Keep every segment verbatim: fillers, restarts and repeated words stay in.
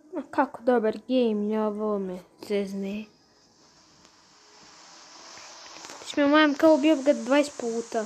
Ma kako dobar game je ovo me zezne. Smo mojem kao ubio ga dvadeset puta.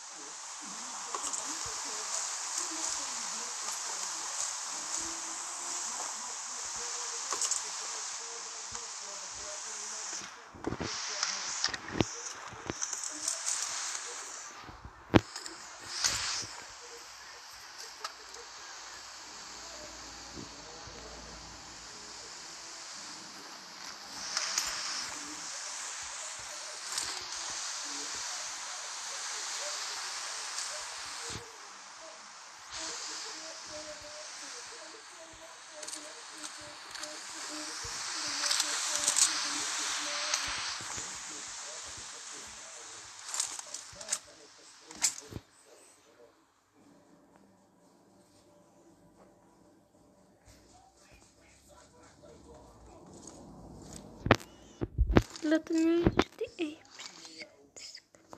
Let me use the apes.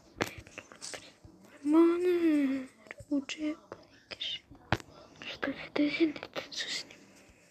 Mane, u džepu nekaš. Što se dezinite su s njim?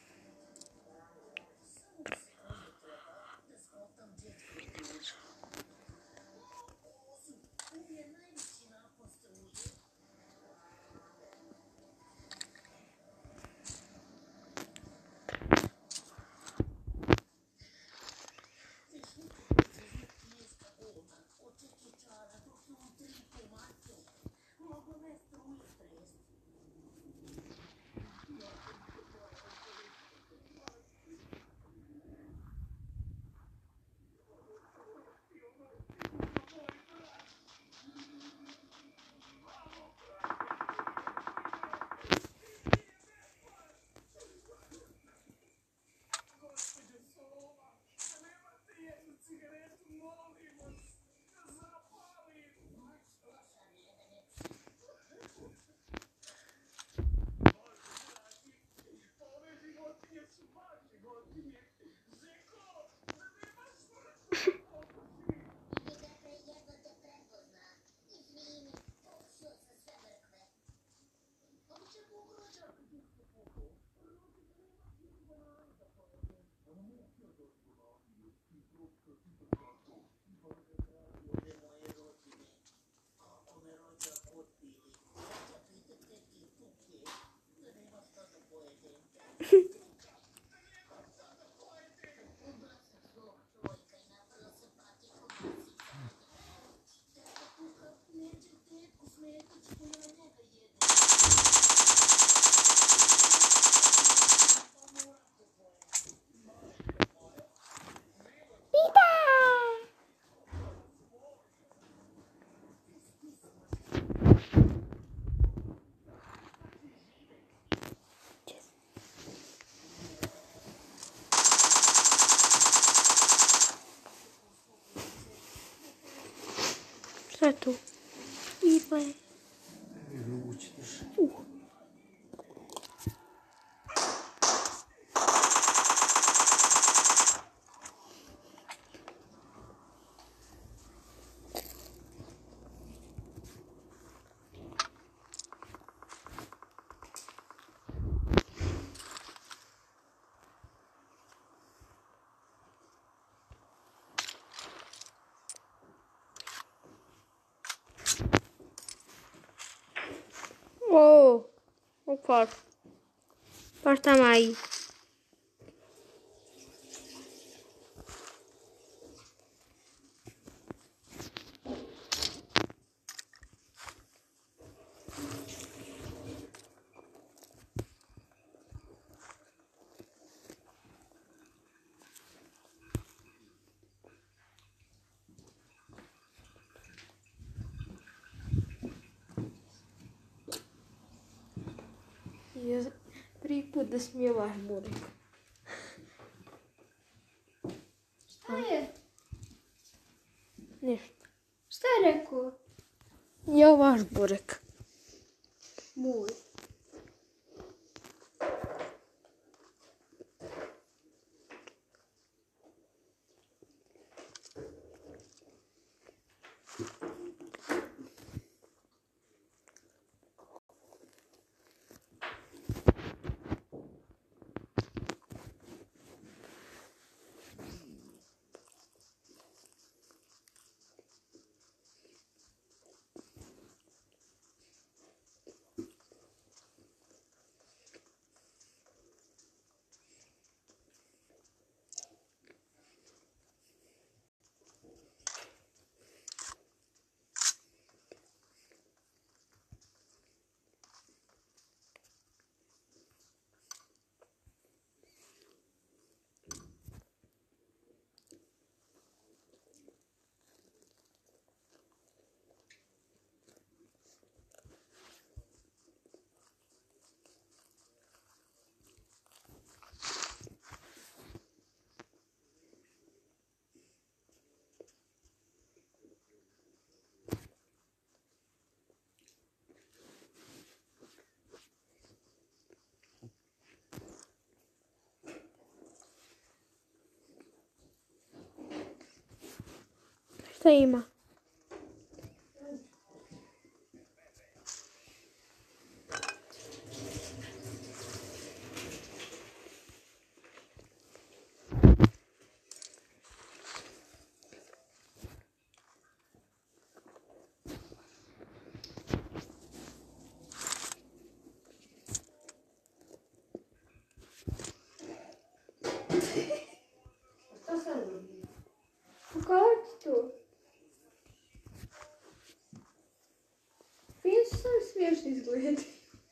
Šta je tu? Iba je. Uh. Oh, o quarto. Porta mai. Ja prvi put da smijevaš burek. Šta je? Ništa. Šta je rekao? Ja vaš burek. Moj. Šta ima? Šta sad robi? Pokaži to. Fino su sam smiješno izgleda.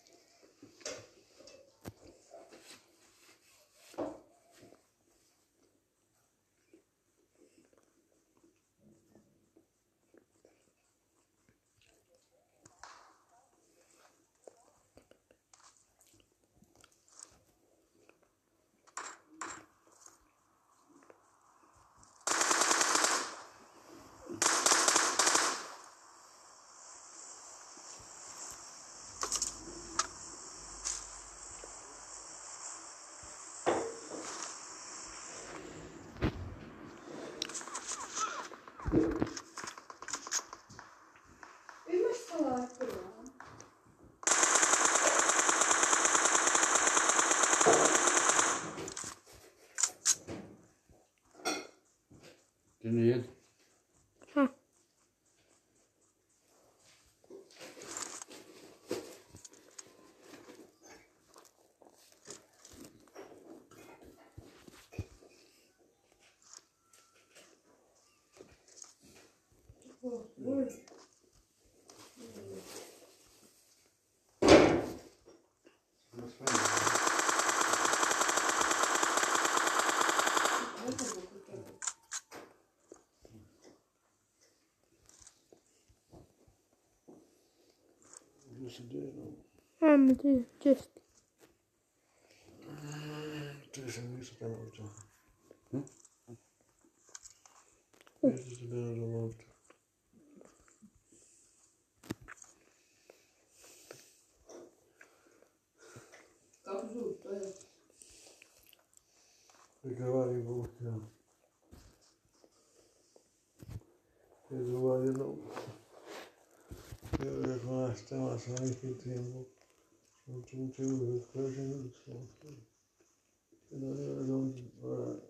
Imaš salatu, ja? Ti ne jedi? Ha. O, boj. No sve. Gdje se delo? Ajmo ti, čisti. Čekaj sam nisu tamo ovdje. Hm? Gdje se delo za ovdje? Kako zub, to je. Prigavari Bog, ja. Je zuvadilo. Je rekao naš tema sa nekim tijemom. Učim učinu, kažem, učinu. I da je dođe,